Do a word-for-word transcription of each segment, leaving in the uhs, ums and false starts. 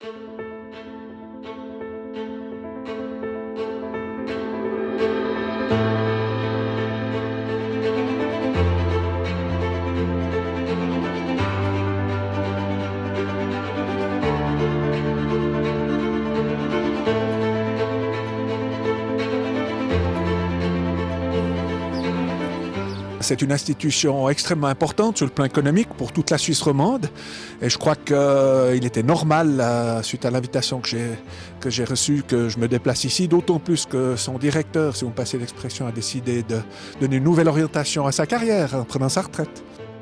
C'est une institution extrêmement importante sur le plan économique pour toute la Suisse romande. Et je crois qu'il était normal, suite à l'invitation que j'ai, que j'ai reçue, que je me déplace ici, d'autant plus que son directeur, si vous me passez l'expression, a décidé de donner une nouvelle orientation à sa carrière en prenant sa retraite.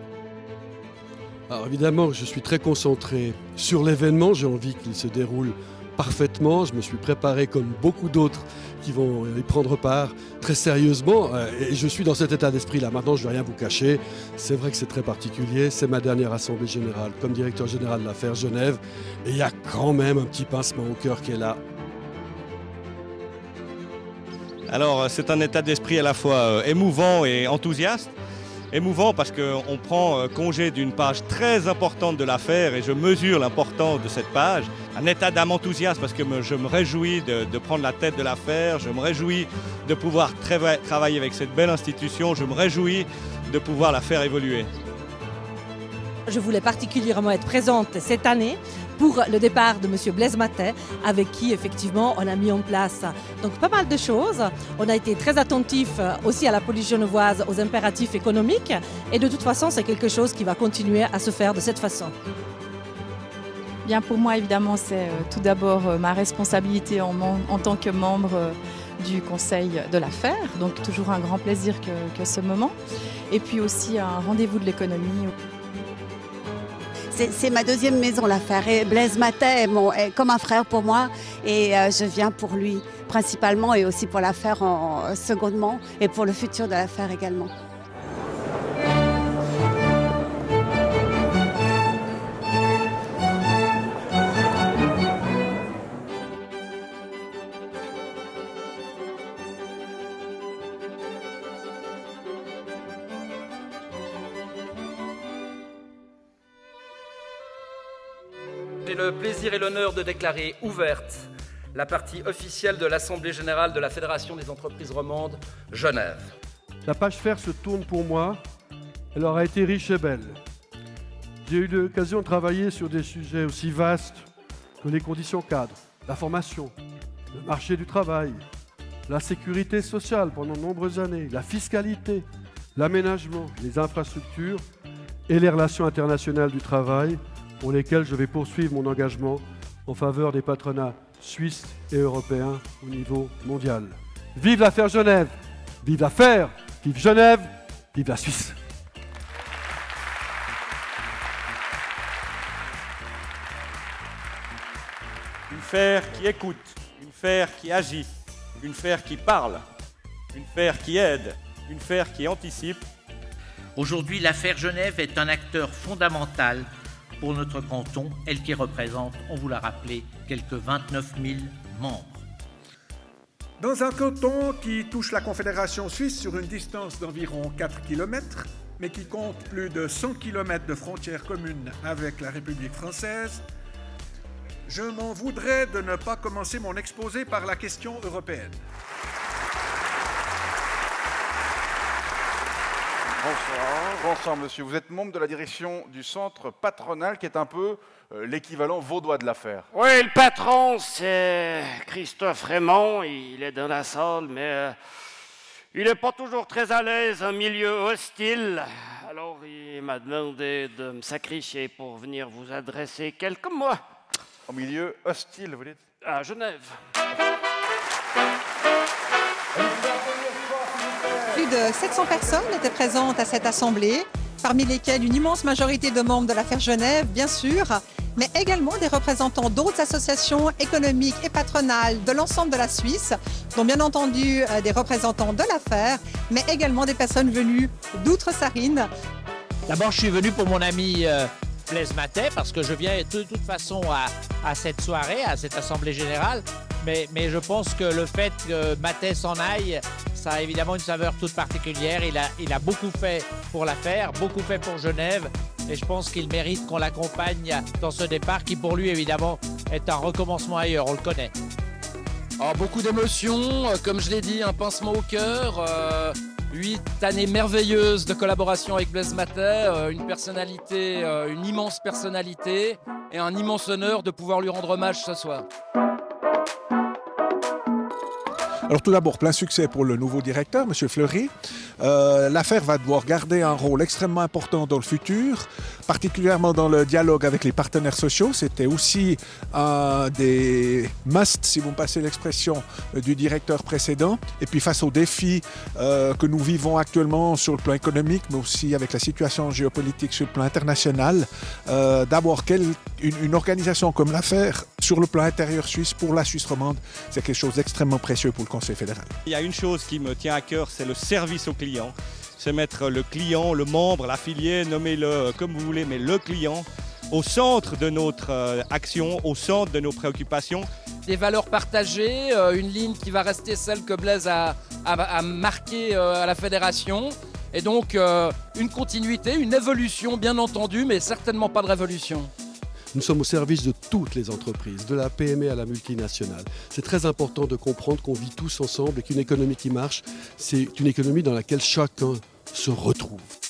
Alors évidemment, je suis très concentré sur l'événement. J'ai envie qu'il se déroule parfaitement. Je me suis préparé comme beaucoup d'autres qui vont y prendre part très sérieusement et je suis dans cet état d'esprit-là. Maintenant, je ne vais rien vous cacher, c'est vrai que c'est très particulier, c'est ma dernière assemblée générale comme directeur général de l'affaire Genève et il y a quand même un petit pincement au cœur qui est là. Alors, c'est un état d'esprit à la fois émouvant et enthousiaste. Émouvant parce qu'on prend congé d'une page très importante de l'affaire et je mesure l'importance de cette page. Un état d'âme enthousiaste parce que je me réjouis de, de prendre la tête de l'affaire, je me réjouis de pouvoir tra- travailler avec cette belle institution, je me réjouis de pouvoir la faire évoluer. Je voulais particulièrement être présente cette année pour le départ de M. Blaise Matet, avec qui effectivement on a mis en place donc pas mal de choses. On a été très attentif aussi à la police genevoise, aux impératifs économiques et de toute façon c'est quelque chose qui va continuer à se faire de cette façon. Bien pour moi évidemment c'est euh, tout d'abord euh, ma responsabilité en, en tant que membre euh, du conseil de l'affaire, donc toujours un grand plaisir que, que ce moment et puis aussi un rendez-vous de l'économie. C'est, c'est ma deuxième maison, l'affaire. Et Blaise Matet est, mon, est comme un frère pour moi et euh, je viens pour lui principalement et aussi pour l'affaire en, en secondement et pour le futur de l'affaire également. J'ai le plaisir et l'honneur de déclarer ouverte la partie officielle de l'Assemblée générale de la Fédération des entreprises romandes, Genève. La page Fer se tourne pour moi, elle aura été riche et belle. J'ai eu l'occasion de travailler sur des sujets aussi vastes que les conditions cadres, la formation, le marché du travail, la sécurité sociale pendant de nombreuses années, la fiscalité, l'aménagement, les infrastructures et les relations internationales du travail, pour lesquels je vais poursuivre mon engagement en faveur des patronats suisses et européens au niveau mondial. Vive l'affaire Genève! Vive l'affaire! Vive Genève! Vive la Suisse! Une faire qui écoute, une faire qui agit, une faire qui parle, une faire qui aide, une faire qui anticipe. Aujourd'hui, l'affaire Genève est un acteur fondamental pour notre canton, elle qui représente, on vous l'a rappelé, quelques vingt-neuf mille membres. Dans un canton qui touche la Confédération suisse sur une distance d'environ quatre kilomètres, mais qui compte plus de cent kilomètres de frontières communes avec la République française, je m'en voudrais de ne pas commencer mon exposé par la question européenne. Bonsoir. Bonsoir monsieur, vous êtes membre de la direction du centre patronal qui est un peu euh, l'équivalent vaudois de l'affaire. Oui, le patron c'est Christophe Raymond, il est dans la salle mais euh, il n'est pas toujours très à l'aise, un milieu hostile. Alors il m'a demandé de me sacrifier pour venir vous adresser quelques mots. Au milieu hostile, vous dites? À Genève. Plus de sept cents personnes étaient présentes à cette assemblée, parmi lesquelles une immense majorité de membres de l'affaire Genève, bien sûr, mais également des représentants d'autres associations économiques et patronales de l'ensemble de la Suisse, dont bien entendu des représentants de l'affaire, mais également des personnes venues d'outre-Sarine. D'abord, je suis venu pour mon ami euh, Blaise Matet, parce que je viens de toute façon à, à cette soirée, à cette assemblée générale, mais, mais je pense que le fait que Matet s'en aille, ça a évidemment une saveur toute particulière. Il a, il a beaucoup fait pour l'affaire, beaucoup fait pour Genève, et je pense qu'il mérite qu'on l'accompagne dans ce départ qui pour lui évidemment est un recommencement ailleurs, on le connaît. Alors, beaucoup d'émotions, euh, comme je l'ai dit, un pincement au cœur, euh, huit années merveilleuses de collaboration avec Blaise Mattei, euh, une personnalité, euh, une immense personnalité et un immense honneur de pouvoir lui rendre hommage ce soir. Alors tout d'abord, plein succès pour le nouveau directeur, M. Fleury. Euh, L'affaire va devoir garder un rôle extrêmement important dans le futur, particulièrement dans le dialogue avec les partenaires sociaux. C'était aussi un des must, si vous me passez l'expression, du directeur précédent. Et puis face aux défis euh, que nous vivons actuellement sur le plan économique, mais aussi avec la situation géopolitique sur le plan international, euh, d'avoir une, une organisation comme l'affaire sur le plan intérieur suisse pour la Suisse romande, c'est quelque chose d'extrêmement précieux pour le Conseil fédéral. Il y a une chose qui me tient à cœur, c'est le service au client. C'est mettre le client, le membre, l'affilié, nommez-le comme vous voulez, mais le client au centre de notre euh, action, au centre de nos préoccupations. Des valeurs partagées, euh, une ligne qui va rester celle que Blaise a, a, a marquée euh, à la fédération. Et donc euh, une continuité, une évolution bien entendu, mais certainement pas de révolution. Nous sommes au service de toutes les entreprises, de la P M E à la multinationale. C'est très important de comprendre qu'on vit tous ensemble et qu'une économie qui marche, c'est une économie dans laquelle chacun se retrouve.